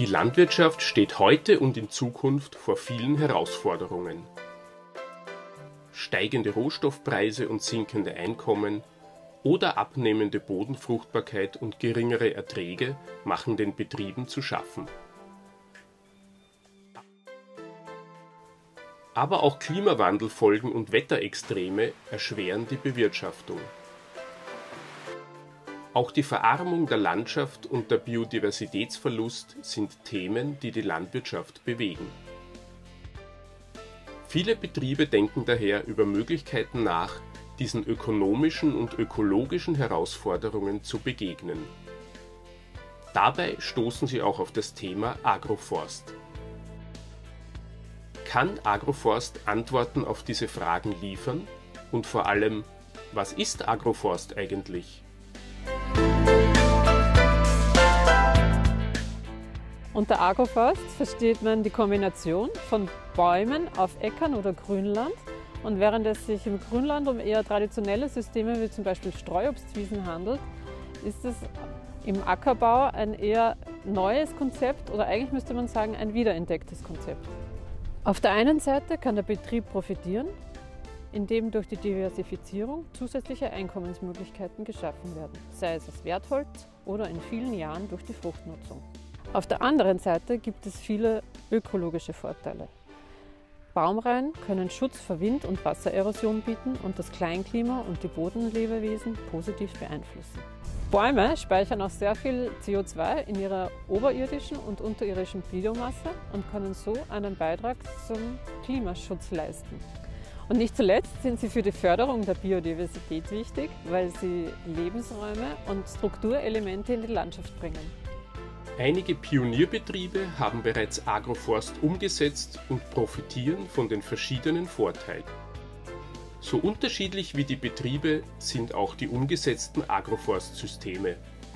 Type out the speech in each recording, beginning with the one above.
Die Landwirtschaft steht heute und in Zukunft vor vielen Herausforderungen. Steigende Rohstoffpreise und sinkende Einkommen oder abnehmende Bodenfruchtbarkeit und geringere Erträge machen den Betrieben zu schaffen. Aber auch Klimawandelfolgen und Wetterextreme erschweren die Bewirtschaftung. Auch die Verarmung der Landschaft und der Biodiversitätsverlust sind Themen, die die Landwirtschaft bewegen. Viele Betriebe denken daher über Möglichkeiten nach, diesen ökonomischen und ökologischen Herausforderungen zu begegnen. Dabei stoßen sie auch auf das Thema Agroforst. Kann Agroforst Antworten auf diese Fragen liefern? Und vor allem, was ist Agroforst eigentlich? Unter Agroforst versteht man die Kombination von Bäumen auf Äckern oder Grünland. Und während es sich im Grünland um eher traditionelle Systeme wie zum Beispiel Streuobstwiesen handelt, ist es im Ackerbau ein eher neues Konzept oder eigentlich müsste man sagen ein wiederentdecktes Konzept. Auf der einen Seite kann der Betrieb profitieren, indem durch die Diversifizierung zusätzliche Einkommensmöglichkeiten geschaffen werden, sei es aus Wertholz oder in vielen Jahren durch die Fruchtnutzung. Auf der anderen Seite gibt es viele ökologische Vorteile. Baumreihen können Schutz vor Wind- und Wassererosion bieten und das Kleinklima und die Bodenlebewesen positiv beeinflussen. Bäume speichern auch sehr viel CO2 in ihrer oberirdischen und unterirdischen Biomasse und können so einen Beitrag zum Klimaschutz leisten. Und nicht zuletzt sind sie für die Förderung der Biodiversität wichtig, weil sie Lebensräume und Strukturelemente in die Landschaft bringen. Einige Pionierbetriebe haben bereits Agroforst umgesetzt und profitieren von den verschiedenen Vorteilen. So unterschiedlich wie die Betriebe sind auch die umgesetzten Agroforstsysteme.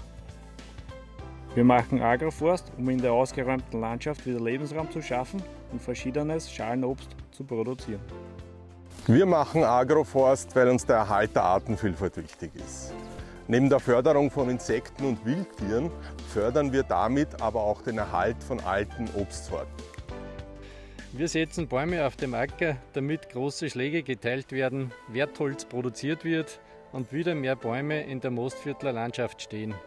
Wir machen Agroforst, um in der ausgeräumten Landschaft wieder Lebensraum zu schaffen und verschiedenes Schalenobst zu produzieren. Wir machen Agroforst, weil uns der Erhalt der Artenvielfalt wichtig ist. Neben der Förderung von Insekten und Wildtieren fördern wir damit aber auch den Erhalt von alten Obstsorten. Wir setzen Bäume auf dem Acker, damit große Schläge geteilt werden, Wertholz produziert wird und wieder mehr Bäume in der Mostviertler Landschaft stehen.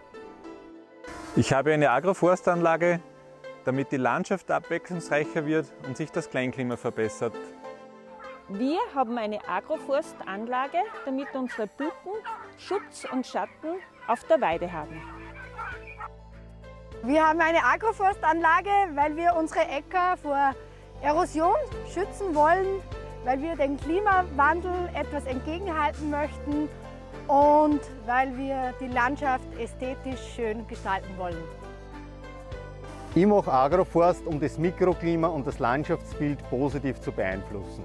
Ich habe eine Agroforstanlage, damit die Landschaft abwechslungsreicher wird und sich das Kleinklima verbessert. Wir haben eine Agroforstanlage, damit unsere Buchen Schutz und Schatten auf der Weide haben. Wir haben eine Agroforstanlage, weil wir unsere Äcker vor Erosion schützen wollen, weil wir dem Klimawandel etwas entgegenhalten möchten und weil wir die Landschaft ästhetisch schön gestalten wollen. Ich mache Agroforst, um das Mikroklima und das Landschaftsbild positiv zu beeinflussen.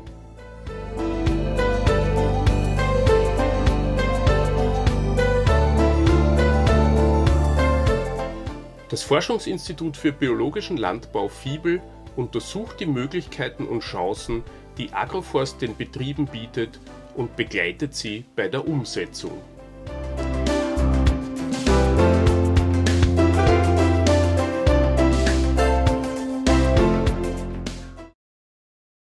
Das Forschungsinstitut für biologischen Landbau FIBEL untersucht die Möglichkeiten und Chancen, die Agroforst den Betrieben bietet und begleitet sie bei der Umsetzung.